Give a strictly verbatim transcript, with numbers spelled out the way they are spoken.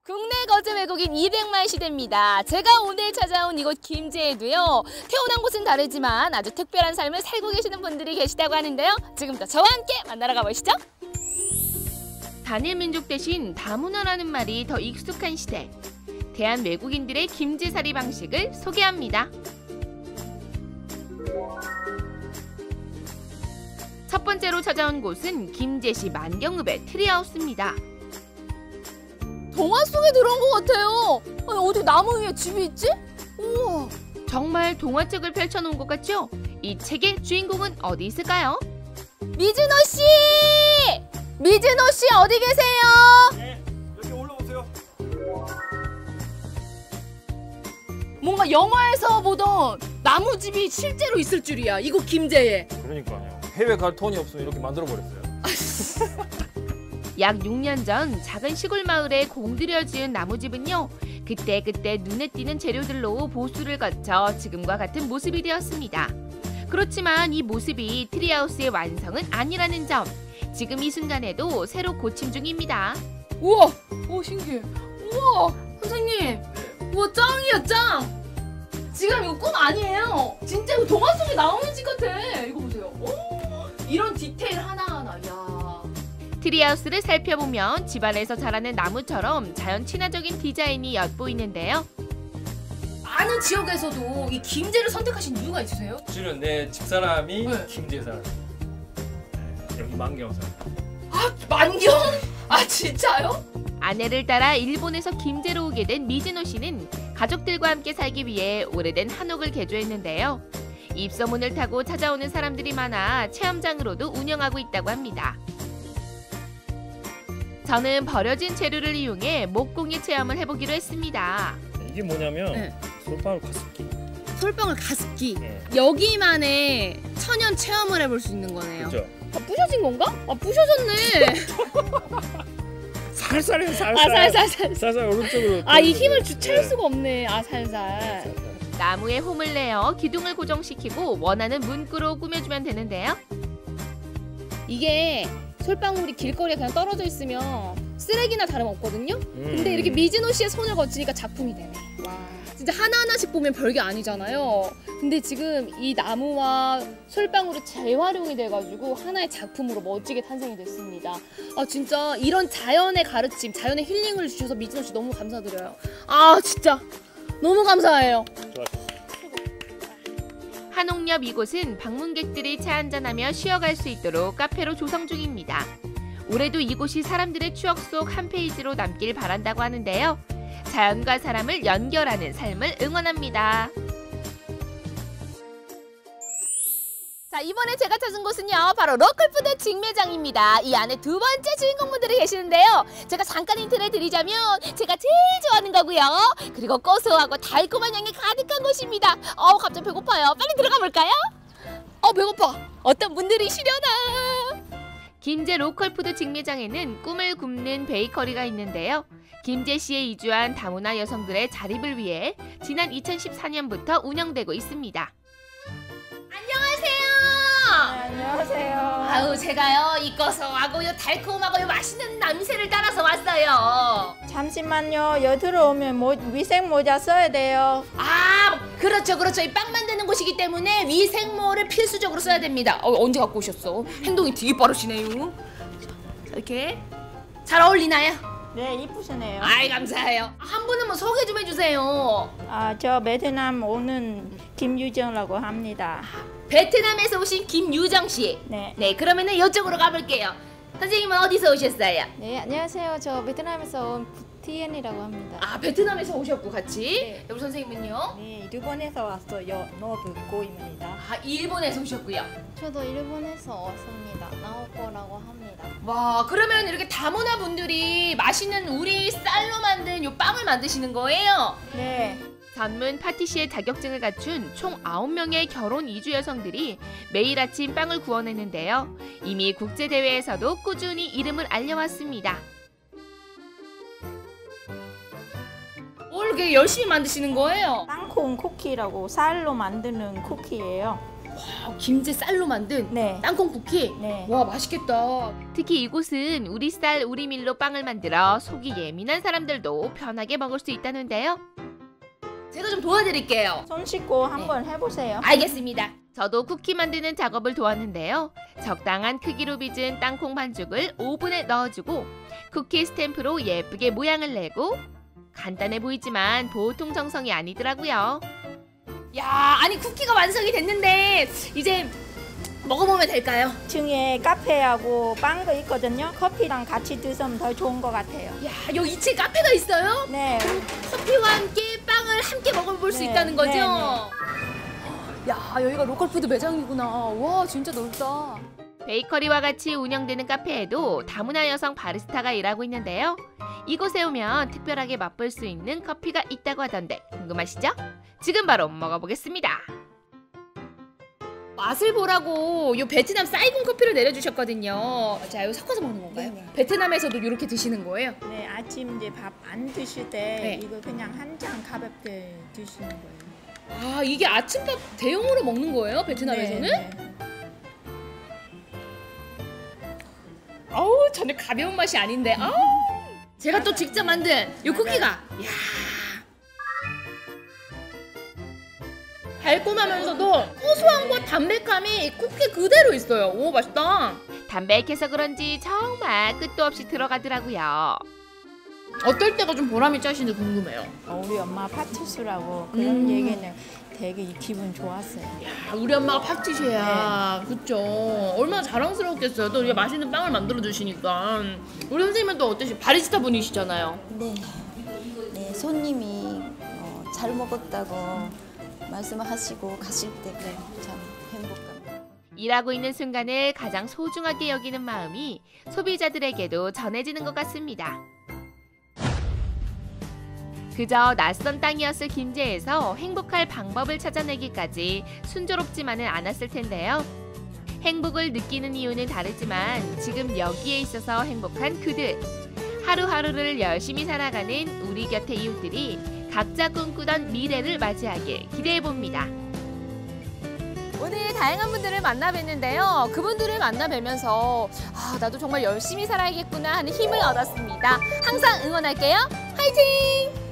국내 거주 외국인 이백만 시대입니다. 제가 오늘 찾아온 이곳 김제에도요. 태어난 곳은 다르지만 아주 특별한 삶을 살고 계시는 분들이 계시다고 하는데요. 지금부터 저와 함께 만나러 가보시죠. 단일 민족 대신 다문화라는 말이 더 익숙한 시대. 대한 외국인들의 김제살이 방식을 소개합니다. 첫 번째로 찾아온 곳은 김제시 만경읍의 트리하우스입니다. 동화 속에 들어온 것 같아요. 아니, 어디 나무 위에 집이 있지? 우와. 정말 동화책을 펼쳐놓은 것 같죠? 이 책의 주인공은 어디 있을까요? 미즈노 씨! 미즈노 씨 어디 계세요? 네, 여기 올라오세요. 뭔가 영화에서 보던 나무집이 실제로 있을 줄이야. 이곳 김제에. 그러니까요. 해외 갈 돈이 없으면 이렇게 만들어 버렸어요. 약 육 년 전 작은 시골 마을에 공들여 지은 나무집은요. 그때그때 눈에 띄는 재료들로 보수를 거쳐 지금과 같은 모습이 되었습니다. 그렇지만 이 모습이 트리하우스의 완성은 아니라는 점. 지금 이 순간에도 새로 고침 중입니다. 우와! 오 신기해. 우와! 선생님! 네. 우와 짱이야 짱! 지금 이거 꿈 아니에요. 진짜 이거 동화 속에 나오는 집 같아. 이거 보세요. 오, 이런 디테일 하나하나. 야. 트리하우스를 살펴보면 집안에서 자라는 나무처럼 자연 친화적인 디자인이 엿보이는데요. 많은 지역에서도 이 김제를 선택하신 이유가 있으세요? 실은 내 집사람이 네. 김제 사람. 네, 여기 만경 사람. 아 만경? 아 진짜요? 아내를 따라 일본에서 김제로 오게 된 미즈노 씨는 가족들과 함께 살기 위해 오래된 한옥을 개조했는데요. 입소문을 타고 찾아오는 사람들이 많아 체험장으로도 운영하고 있다고 합니다. 저는 버려진 재료를 이용해 목공예 체험을 해보기로 했습니다. 이게 뭐냐면 네. 솔방울 가습기. 솔방울 가습기. 네. 여기만의 천연 체험을 해볼 수 있는 거네요. 그렇죠. 아, 부셔진 건가? 아 부셔졌네. 살살해요 살살. 아 살살살. 살살 오른쪽으로. 아 이 힘을 주체할 수가 없네. 아 살살. 네, 나무에 홈을 내어 기둥을 고정시키고 원하는 문구로 꾸며주면 되는데요. 이게 솔방울이 길거리에 그냥 떨어져 있으면 쓰레기나 다름없거든요? 음. 근데 이렇게 미즈노 씨의 손을 거치니까 작품이 되네. 와, 진짜 하나하나씩 보면 별게 아니잖아요. 근데 지금 이 나무와 솔방울이 재활용이 돼가지고 하나의 작품으로 멋지게 탄생이 됐습니다. 아 진짜 이런 자연의 가르침, 자연의 힐링을 주셔서 미즈노 씨 너무 감사드려요. 아 진짜 너무 감사해요. 좋았어요. 한옥 옆 이곳은 방문객들이 차 한잔하며 쉬어갈 수 있도록 카페로 조성 중입니다. 올해도 이곳이 사람들의 추억 속 한 페이지로 남길 바란다고 하는데요. 자연과 사람을 연결하는 삶을 응원합니다. 자, 이번에 제가 찾은 곳은요. 바로 로컬푸드 직매장입니다. 이 안에 두 번째 주인공분들이 계시는데요. 제가 잠깐 힌트를 드리자면 제가 제일 좋아하는 거고요. 그리고 고소하고 달콤한 향이 가득한 곳입니다. 어우 갑자기 배고파요. 빨리 들어가 볼까요? 어 배고파. 어떤 분들이시려나. 김제 로컬푸드 직매장에는 꿈을 굽는 베이커리가 있는데요. 김제시에 이주한 다문화 여성들의 자립을 위해 지난 이천십사 년부터 운영되고 있습니다. 안녕하세요. 네, 안녕하세요. 아유 제가요 이 고소하고 요 달콤하고 요 맛있는 냄새를 따라서 왔어요. 잠시만요. 여기 들어오면 모, 위생 모자 써야 돼요. 아 그렇죠 그렇죠. 이 빵 만드는 곳이기 때문에 위생모를 필수적으로 써야 됩니다. 어, 언제 갖고 오셨어? 행동이 되게 빠르시네요. 자, 이렇게 잘 어울리나요? 네, 이쁘시네요. 아이 감사해요. 한 분은 뭐 소개 좀 해주세요. 아, 저 베트남 오는 김유정이라고 합니다. 베트남에서 오신 김유정 씨. 네. 네 그러면은 이쪽으로 가볼게요. 선생님은 어디서 오셨어요? 네, 안녕하세요. 저 베트남에서 온 부티엔이라고 합니다. 아 베트남에서 오셨고 같이. 네. 우리 선생님은요? 네, 일본에서 왔어요. 노브고입니다. 아 일본에서 오셨고요. 저도 일본에서 왔습니다. 나오코라고 합니다. 와 그러면 이렇게 다문화 분들이 맛있는 우리 쌀로 만든 요 빵을 만드시는 거예요? 네. 전문 파티시에 자격증을 갖춘 총 아홉 명의 결혼 이주 여성들이 매일 아침 빵을 구워내는데요. 이미 국제대회에서도 꾸준히 이름을 알려왔습니다. 뭘 이렇게 열심히 만드시는 거예요? 땅콩 쿠키라고 쌀로 만드는 쿠키예요. 와, 김제 쌀로 만든 네. 땅콩 쿠키. 네. 와, 맛있겠다. 특히 이곳은 우리 쌀 우리 밀로 빵을 만들어 속이 예민한 사람들도 편하게 먹을 수 있다는데요. 제가 좀 도와드릴게요. 손 씻고 한번 해보세요. 알겠습니다. 저도 쿠키 만드는 작업을 도왔는데요. 적당한 크기로 빚은 땅콩 반죽을 오븐에 넣어주고 쿠키 스탬프로 예쁘게 모양을 내고 간단해 보이지만 보통 정성이 아니더라고요. 야, 아니 쿠키가 완성이 됐는데 이제 먹어보면 될까요? 층에 카페하고 빵도 있거든요. 커피랑 같이 드시면 더 좋은 것 같아요. 야, 여기 이 층에 카페가 있어요? 네. 커피와 함께 빵을 함께 먹어볼 수 네, 있다는 거죠? 네, 야, 여기가 로컬푸드 매장이구나. 와, 진짜 넓다. 베이커리와 같이 운영되는 카페에도 다문화 여성 바리스타가 일하고 있는데요. 이곳에 오면 특별하게 맛볼 수 있는 커피가 있다고 하던데 궁금하시죠? 지금 바로 먹어보겠습니다. 맛을 보라고 이 베트남 사이공 커피를 내려주셨거든요. 자, 이거 섞어서 먹는 건가요? 네네. 베트남에서도 이렇게 드시는 거예요? 네, 아침 이제 밥 안 드실 때 네. 이거 그냥 한 잔 가볍게 드시는 거예요. 아, 이게 아침밥 대용으로 먹는 거예요? 베트남에서는? 네, 네. 아우, 전혀 가벼운 맛이 아닌데. 아우, 제가 또 직접 만든 이 쿠키가. 이야. 달콤하면서도 고소함과 담백함이 쿠키 그대로 있어요. 오, 맛있다. 담백해서 그런지 정말 끝도 없이 들어가더라고요. 어떨 때가 좀 보람이 짜시는지 궁금해요. 어, 우리 엄마 파티수라고 그런 음. 얘기는 되게 기분 좋았어요. 야, 우리 엄마가 파티시야. 그쵸. 얼마나 자랑스러웠겠어요. 또 이게 맛있는 빵을 만들어 주시니까. 우리 선생님은 또 어떠시? 바리스타 분이시잖아요. 네, 네 손님이 어, 잘 먹었다고 말씀하시고 가실 때 참 행복합니다. 일하고 있는 순간을 가장 소중하게 여기는 마음이 소비자들에게도 전해지는 것 같습니다. 그저 낯선 땅이었을 김제에서 행복할 방법을 찾아내기까지 순조롭지만은 않았을 텐데요. 행복을 느끼는 이유는 다르지만 지금 여기에 있어서 행복한 그들. 하루하루를 열심히 살아가는 우리 곁의 이웃들이 각자 꿈꾸던 미래를 맞이하길 기대해봅니다. 오늘 다양한 분들을 만나 뵀는데요. 그분들을 만나 뵈면서 아, 나도 정말 열심히 살아야겠구나 하는 힘을 얻었습니다. 항상 응원할게요. 화이팅!